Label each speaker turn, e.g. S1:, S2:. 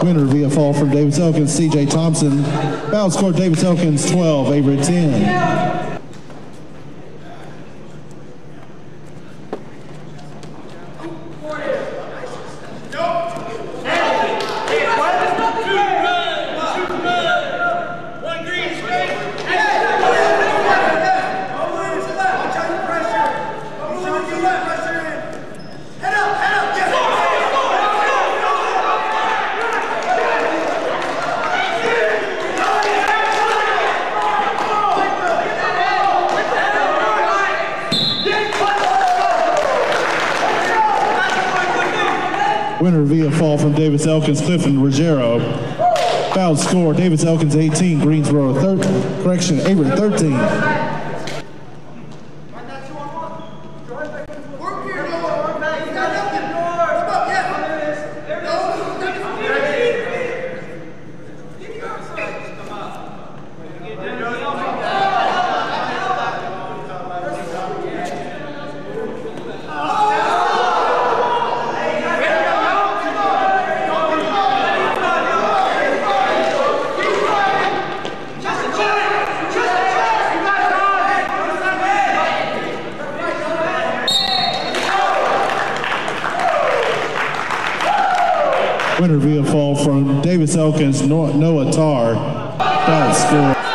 S1: Winner via fall from Davis Elkins, C.J. Thompson. Foul score Davis Elkins 12, Avery 10. Winner via fall from Davis Elkins, Clifton Ruggiero. Foul score, Davis Elkins 18, Greensboro Avery 13. Winner via fall from Davis Elkins, Noah Tarr. Foul score.